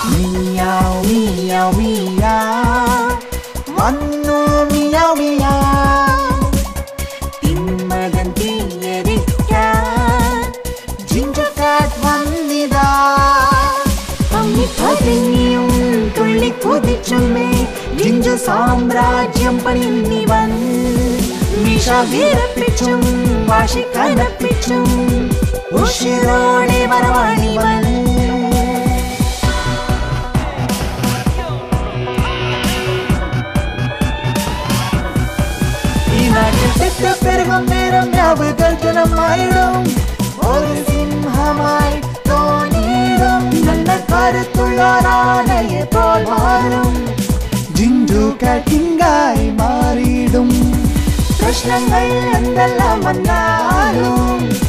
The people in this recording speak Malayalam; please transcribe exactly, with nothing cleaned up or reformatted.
മിയാവ് മിയാവ് മിയാവ് വന്നു മിയാവ് മിയാവ് തിന്മകൻ തീയരിക്കാൻ ജിഞ്ചർ കാറ്റ് വന്നിതാ പമ്മി പതുങ്ങിയും തുള്ളി കുതിച്ചുമേ ജിഞ്ചർ സാമ്രാജ്യം പണിന്നിവൻ മീശ വീരപ്പിച്ചും വാശി കനപ്പിച്ചും ഉഷിരോടെ വരവാണിവൻ ഈ നാട്ടിൽ തെറ്റപ്പെരുകും നേരം വ്യാപുകൾ ജനമായിടും ഒരു സിംഹമായി തോന്നിയിടും നല്ല കരുത്തുള്ളാനയെ പോൽ മാറും ജിഞ്ചു കാറ്റിങ്കായി മാറിയിടും പ്രശ്നങ്ങൾ എന്തെല്ലാം വന്നാലും